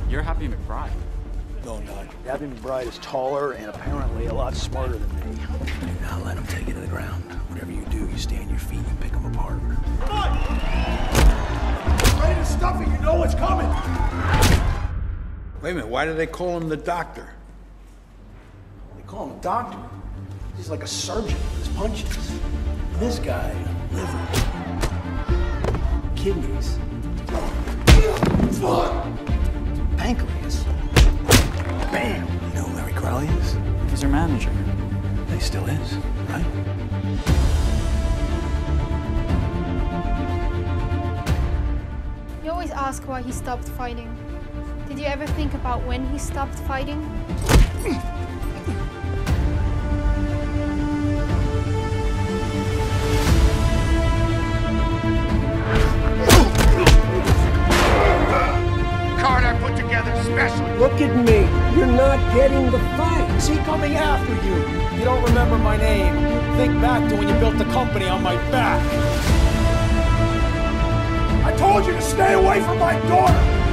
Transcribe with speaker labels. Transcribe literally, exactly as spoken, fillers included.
Speaker 1: You're Happy McBride.
Speaker 2: No, not. Happy McBride is taller and apparently a lot smarter than me.
Speaker 3: Do not let him take you to the ground. Whatever you do, you stay on your feet and pick him apart.
Speaker 2: Come on! Ready to stuff it, you know what's coming!
Speaker 4: Wait a minute, why do they call him the doctor?
Speaker 2: They call him a doctor. He's like a surgeon with his punches. This guy, liver, kidneys, pancreas. Bam!
Speaker 3: You know who Larry Crowley is?
Speaker 1: He's your manager.
Speaker 3: He still is, right?
Speaker 5: You always ask why he stopped fighting. Did you ever think about when he stopped fighting?
Speaker 6: Card I put together specially.
Speaker 7: Look at me. You're not getting the fight.
Speaker 2: Is he coming after you? You don't remember my name. Think back to when you built the company on my back. I told you to stay away from my daughter.